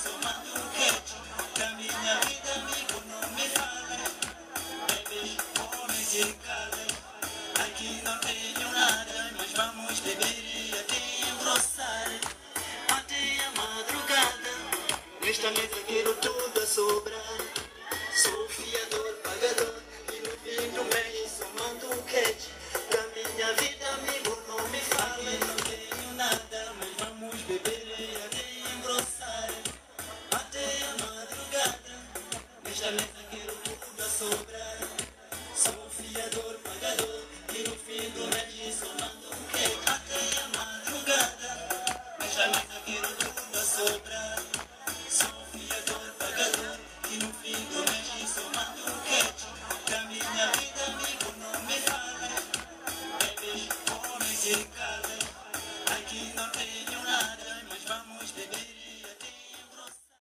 somando um quete. Da minha vida, amigo, não me fale. Bebês, homens e calem. Aqui não tenho nada, mas vamos beber e até engrossar. Até a madrugada, nesta mesa quero tudo a sobrar. Sou fiador, pagador, e no fim do mês somando um quete. Da minha vida, amigo, não me fale. Aqui não tenho nada, mas vamos beber e até engrossar. Até a madrugada, nesta mesa quero tudo a sobrar. Sou fiador, pagador, e no fim do mês somando um quete. Até a madrugada, nesta mesa quero tudo a sobrar. Sou fiador, pagador, e no fim do mês somando um quete. Da minha vida, amigo, não me fale. Bebês, homens e calem. Aqui não tenho nada,